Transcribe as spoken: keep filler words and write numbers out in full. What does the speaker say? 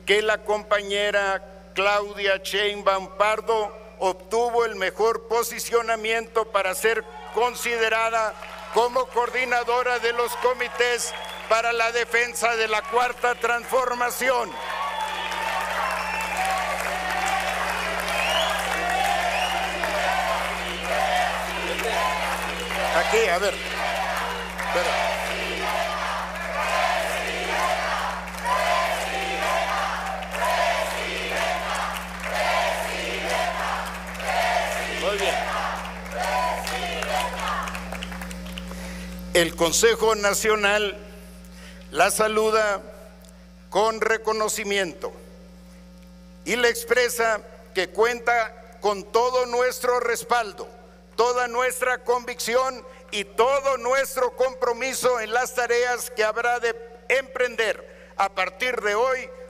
que la compañera Claudia Sheinbaum Pardo obtuvo el mejor posicionamiento para ser considerada como coordinadora de los comités para la defensa de la Cuarta Transformación. Aquí, a ver. Espera. Muy bien. El Consejo Nacional la saluda con reconocimiento y le expresa que cuenta con todo nuestro respaldo, toda nuestra convicción y todo nuestro compromiso en las tareas que habrá de emprender a partir de hoy